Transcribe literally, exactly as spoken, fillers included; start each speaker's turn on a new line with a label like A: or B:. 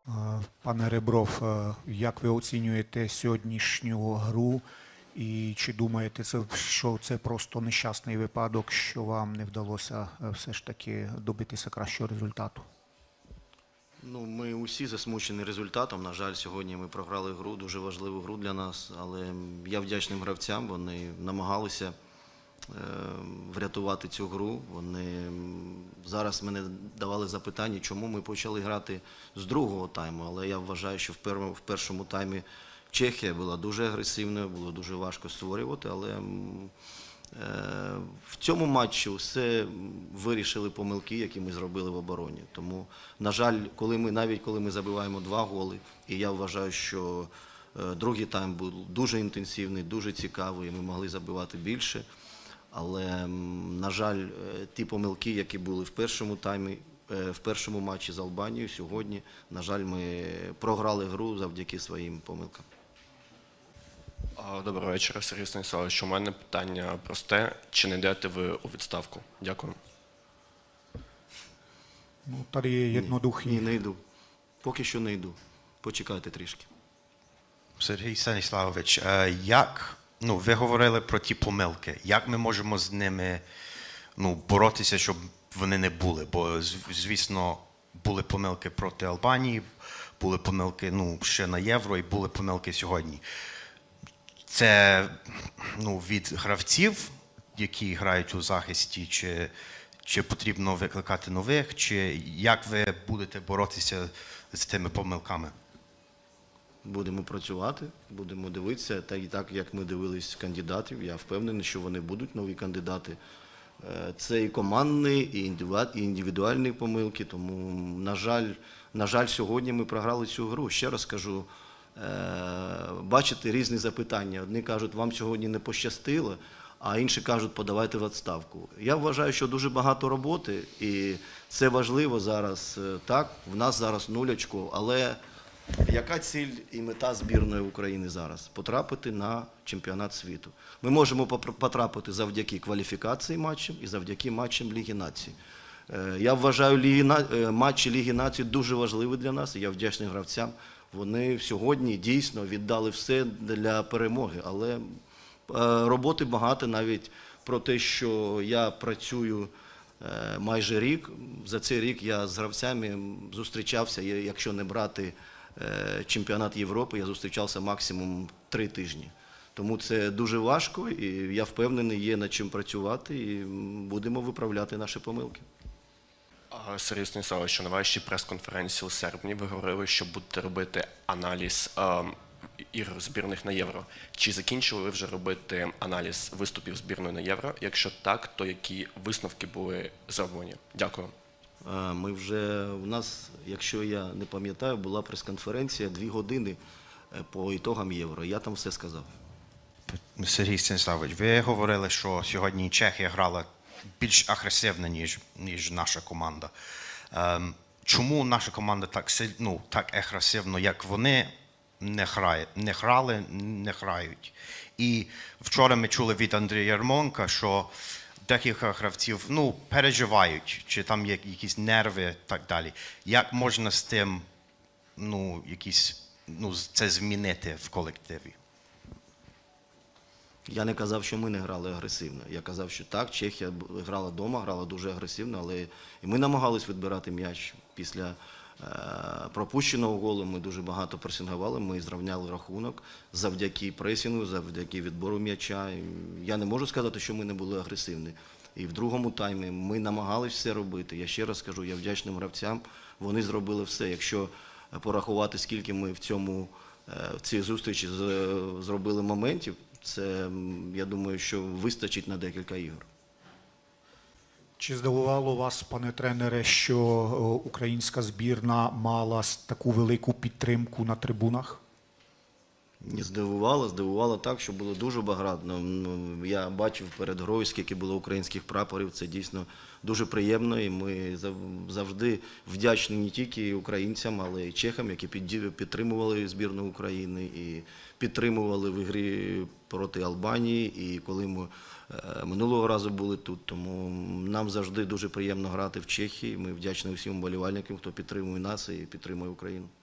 A: Пане Ребров, як ви оцінюєте сьогоднішню гру і чи думаєте, що це просто нещасний випадок, що вам не вдалося все ж таки добитися кращого результату?
B: Ну, ми усі засмучені результатом. На жаль, сьогодні ми програли гру, дуже важливу гру для нас, але я вдячним гравцям, вони намагалися врятувати цю гру. Вони зараз мене давали запитання, чому ми почали грати з другого тайму, але я вважаю, що в першому таймі Чехія була дуже агресивною, було дуже важко створювати, але в цьому матчі все вирішили помилки, які ми зробили в обороні. Тому, на жаль, коли ми, навіть коли ми забиваємо два голи, і я вважаю, що другий тайм був дуже інтенсивний, дуже цікавий, і ми могли забивати більше. Але, на жаль, ті помилки, які були в першому таймі, в першому матчі з Албанією, сьогодні, на жаль, ми програли гру завдяки своїм помилкам.
C: Доброго вечора, Сергій Станіславович. У мене питання просте. Чи не йдете ви у відставку? Дякую.
A: Ну, tady je jednoduchý.
B: Ні, не йду. Поки що не йду. Почекайте трішки.
D: Сергій Станіславович, як, ну, ви говорили про ті помилки. Як ми можемо з ними, ну, боротися, щоб вони не були? Бо, звісно, були помилки проти Албанії, були помилки, ну, ще на Євро і були помилки сьогодні. Це, ну, від гравців, які грають у захисті, чи, чи потрібно викликати нових, чи як ви будете боротися з тими помилками?
B: Будемо працювати, будемо дивитися, та і так, як ми дивились кандидатів. Я впевнений, що вони будуть, нові кандидати. Це і командні, і індивідуальні помилки, тому, на жаль, на жаль, сьогодні ми програли цю гру. Ще раз кажу, бачите різні запитання. Одні кажуть, вам сьогодні не пощастило, а інші кажуть, подавайте в відставку. Я вважаю, що дуже багато роботи, і це важливо зараз. Так, в нас зараз нуль очків, але яка ціль і мета збірної України зараз? Потрапити на чемпіонат світу. Ми можемо потрапити завдяки кваліфікації матчам і завдяки матчам Ліги Націй. Я вважаю, матчі Ліги Націй дуже важливі для нас, і я вдячний гравцям. Вони сьогодні дійсно віддали все для перемоги, але роботи багато, навіть про те, що я працюю майже рік. За цей рік я з гравцями зустрічався, якщо не брати чемпіонат Європи, я зустрічався максимум три тижні. Тому це дуже важко, і я впевнений, є над чим працювати, і будемо виправляти наші помилки.
C: Сергій Станіславович, на вашій прес-конференції у серпні ви говорили, що будете робити аналіз е, ігор збірних на Євро. Чи закінчили ви вже робити аналіз виступів збірної на Євро? Якщо так, то які висновки були зроблені? Дякую.
B: Ми вже, у нас, якщо я не пам'ятаю, була прес-конференція дві години по ітогам Євро. Я там все сказав.
D: Сергій Станіславович, ви говорили, що сьогодні Чехія грала більш агресивно, ніж, ніж наша команда. Ем, чому наша команда так, ну, так агресивно, як вони, не, грає, не грали, не грають? І вчора ми чули від Андрія Ярмонка, що декілька гравців, ну, переживають, чи там є якісь нерви і так далі. Як можна з тим, ну, якісь, ну, це змінити в колективі?
B: Я не казав, що ми не грали агресивно. Я казав, що так, Чехія грала вдома, грала дуже агресивно, але і ми намагались відбирати м'яч. Після е, пропущеного голу ми дуже багато пресингували, ми зрівняли рахунок завдяки пресингу, завдяки відбору м'яча. Я не можу сказати, що ми не були агресивні. І в другому таймі ми намагались все робити. Я ще раз скажу, я вдячним гравцям, вони зробили все. Якщо порахувати, скільки ми в, цьому, в цій зустрічі зробили моментів, це, я думаю, що вистачить на декілька ігор.
A: Чи здивувало вас, пане тренере, що українська збірна мала таку велику підтримку на трибунах?
B: Не здивувало, здивувало так, що було дуже багато. Я бачив перед грою, скільки було українських прапорів, це дійсно дуже приємно, і ми завжди вдячні не тільки українцям, але й чехам, які підтримували збірну України і підтримували в ігрі проти Албанії, і коли ми минулого разу були тут. Тому нам завжди дуже приємно грати в Чехії, ми вдячні усім вболівальникам, хто підтримує нас і підтримує Україну.